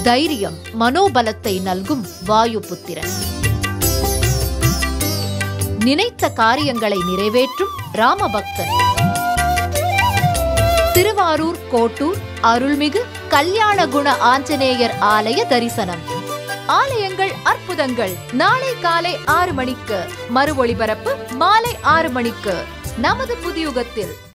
தைரியம், மனோபலத்தை நல்கும் வாயுபுத்திரன். நினைத்த காரியங்களை நிறைவேற்றும் ராமபக்தன். திருவாரூர் கோட்டூர் அருள்மிகு கல்யாண குண ஆஞ்சநேயர் ஆலய தரிசனம். ஆலயங்கள் அற்புதங்கள். நாளை காலை 6 மணிக்கு, மறு ஒளிபரப்பு மாலை 6 மணிக்கு நமது புதியுகத்தில்.